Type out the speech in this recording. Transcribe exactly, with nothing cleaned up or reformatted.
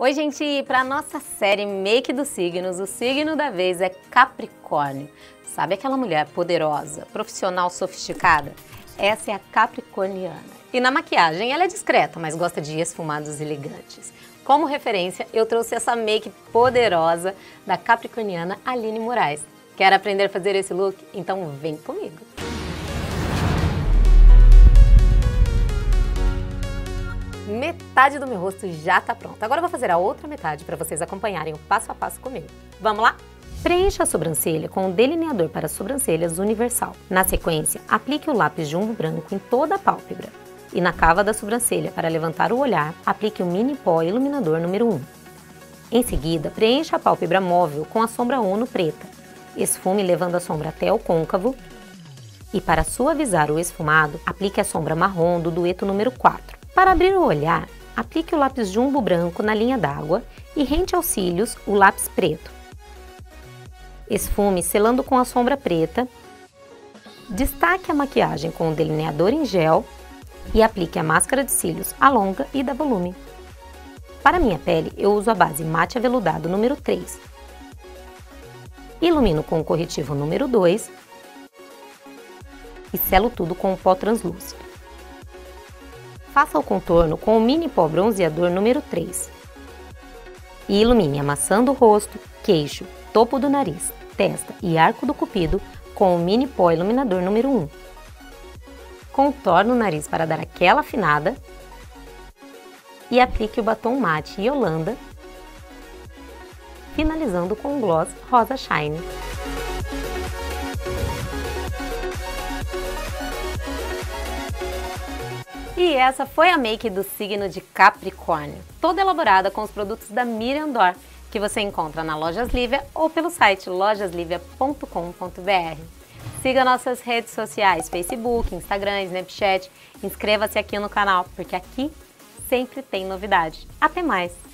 Oi, gente! Para nossa série Make dos Signos, o signo da vez é Capricórnio. Sabe aquela mulher poderosa, profissional sofisticada? Essa é a capricorniana. E na maquiagem ela é discreta, mas gosta de esfumados elegantes. Como referência, eu trouxe essa make poderosa da capricorniana Aline Moraes. Quer aprender a fazer esse look? Então vem comigo! Metade do meu rosto já tá pronta. Agora eu vou fazer a outra metade para vocês acompanharem o passo a passo comigo. Vamos lá? Preencha a sobrancelha com o delineador para sobrancelhas universal. Na sequência, aplique o lápis jumbo branco em toda a pálpebra. E na cava da sobrancelha, para levantar o olhar, aplique o mini pó iluminador número um. Em seguida, preencha a pálpebra móvel com a sombra Uno preta. Esfume levando a sombra até o côncavo. E para suavizar o esfumado, aplique a sombra marrom do dueto número quatro. Para abrir o olhar, aplique o lápis jumbo branco na linha d'água e rente aos cílios o lápis preto. Esfume selando com a sombra preta. Destaque a maquiagem com o delineador em gel e aplique a máscara de cílios, alonga e dá volume. Para minha pele, eu uso a base mate aveludado número três. Ilumino com o corretivo número dois e selo tudo com o pó translúcido. Faça o contorno com o mini pó bronzeador número três. E ilumine amassando o rosto, queixo, topo do nariz, testa e arco do cupido com o mini pó iluminador número um. Contorne o nariz para dar aquela afinada. E aplique o batom mate Yolanda, finalizando com o gloss Rosa Shine. E essa foi a make do signo de Capricórnio, toda elaborada com os produtos da Miriam Dor, que você encontra na Lojas Lívia ou pelo site lojas livia ponto com ponto br. Siga nossas redes sociais, Facebook, Instagram, Snapchat, inscreva-se aqui no canal, porque aqui sempre tem novidade. Até mais!